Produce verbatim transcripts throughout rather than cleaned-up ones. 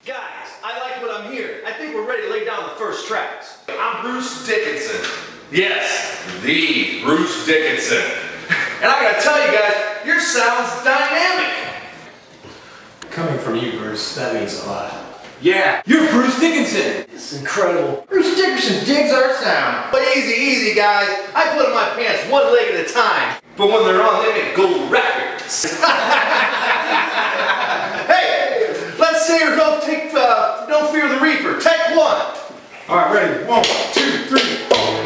Guys, I like what I'm hearing. I think we're ready to lay down the first tracks. I'm Bruce Dickinson. Yes, the Bruce Dickinson. And I gotta tell you guys, your sound's dynamic. Coming from you, Bruce, that means a lot. Yeah, You're Bruce Dickinson! this is incredible. Bruce Dickinson digs our sound. But easy, easy, guys. I put on my pants one leg at a time. But when they're on, they make gold records. Hey, let's say or don't take, uh, don't fear the Reaper. Take one. All right, ready? One, two, three, four.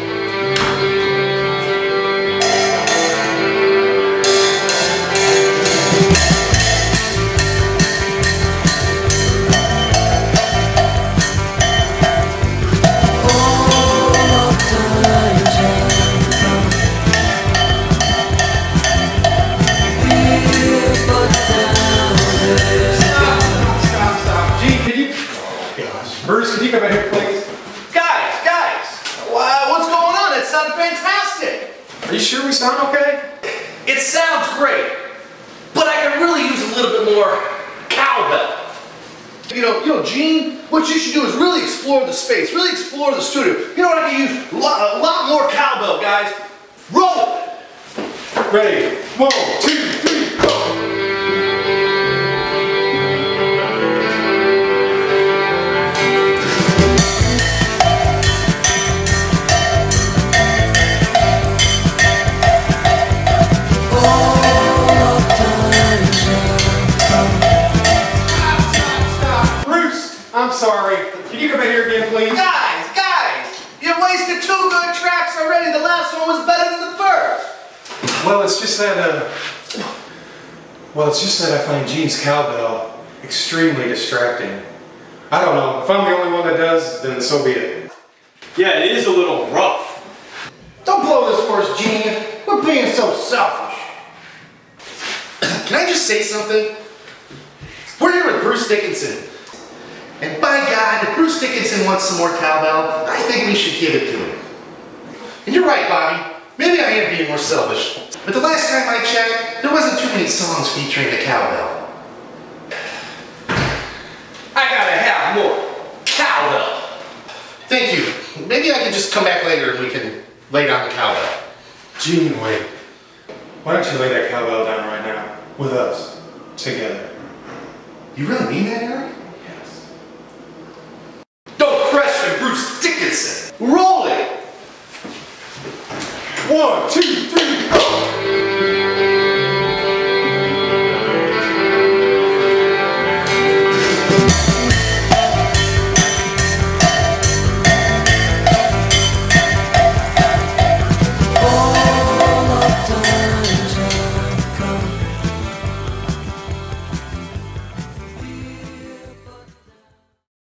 Bruce, can you come in here, please? Guys, guys, wow, what's going on? It sounded fantastic. Are you sure we sound okay? It sounds great, but I could really use a little bit more cowbell. You know, you know, Gene, what you should do is really explore the space, really explore the studio. You know what, I can use? A lot, a lot more cowbell, guys. Roll it. Ready? One, two, three, go! I'm sorry. Can you come in here again, please? Guys, guys, you wasted two good tracks already. The last one was better than the first. Well, it's just that, uh... Well, it's just that I find Gene's cowbell extremely distracting. I don't know. If I'm the only one that does, then so be it. Yeah, it is a little rough. Don't blow this for us, Gene. We're being so selfish. Can I just say something? We're here with Bruce Dickinson. And by God, if Bruce Dickinson wants some more cowbell, I think we should give it to him. And you're right, Bobby. Maybe I am being more selfish. But the last time I checked, there wasn't too many songs featuring the cowbell. I gotta have more cowbell. Thank you. Maybe I can just come back later and we can lay down the cowbell. Gene, wait. Why don't you lay that cowbell down right now? With us. Together. You really mean that, Eric? Don't question Bruce Dickinson. Roll it. One, two,